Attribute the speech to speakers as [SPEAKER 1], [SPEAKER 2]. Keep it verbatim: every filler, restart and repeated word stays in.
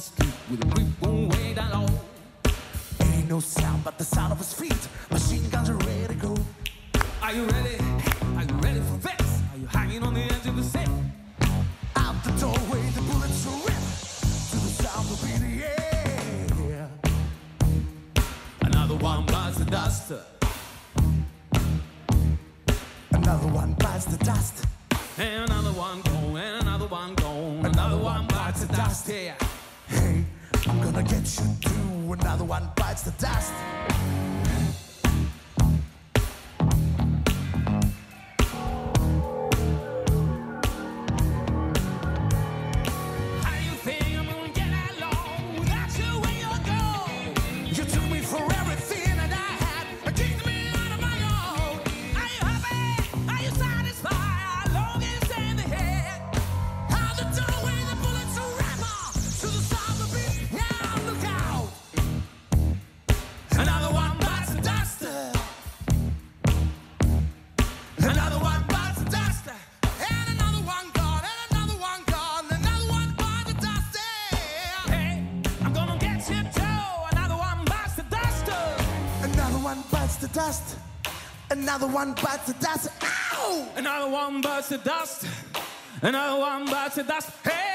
[SPEAKER 1] the street with a grip on way down low. Ain't no sound but the sound of his feet. Machine guns are ready to go. Are you ready? Are you ready for this? Are you hanging on the edge of the seat? Out the doorway, the bullets are rip to the sound of in the air. Another one bites the dust. Another one bites the dust. And another one gone, and another one gone. Another one bites the dust. Yeah. Hey, I'm gonna get you too. Another one bites the dust. Dust. Another one bites the dust. Ow! Another one bites the dust. Another one bites the dust. Hey!